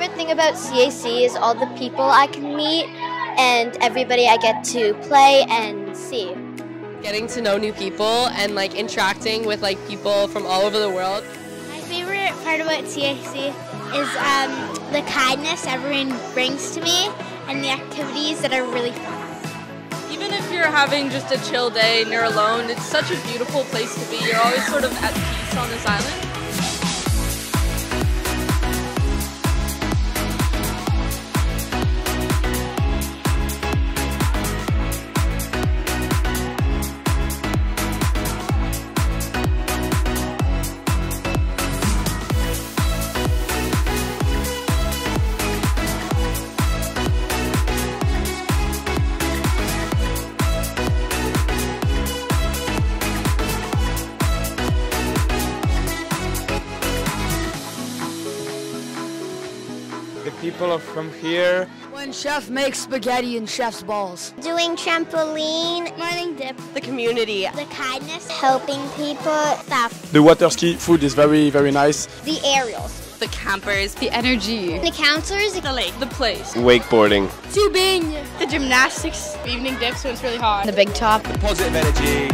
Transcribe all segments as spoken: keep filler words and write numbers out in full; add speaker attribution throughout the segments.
Speaker 1: favorite thing about C A C is all the people I can meet and everybody I get to play and see.
Speaker 2: Getting to know new people and like interacting with like people from all over the world.
Speaker 3: My favorite part about C A C is um, the kindness everyone brings to me and the activities that are really fun.
Speaker 4: Even if you're having just a chill day and you're alone, it's such a beautiful place to be. You're always sort of at peace on this island.
Speaker 5: The people are from here.
Speaker 6: When chef makes spaghetti and chef's balls.
Speaker 3: Doing trampoline, morning dip,
Speaker 2: The community.
Speaker 3: the kindness, helping people, stuff.
Speaker 5: The water ski food is very, very nice.
Speaker 3: The aerials.
Speaker 4: The campers,
Speaker 2: The energy.
Speaker 3: The counselors,
Speaker 4: the lake, the place.
Speaker 5: Wakeboarding.
Speaker 3: tubing.
Speaker 4: The gymnastics, evening dip so it's really hot.
Speaker 2: The big top.
Speaker 5: Positive energy.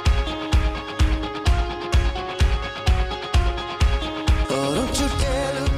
Speaker 7: Oh, don't you dare look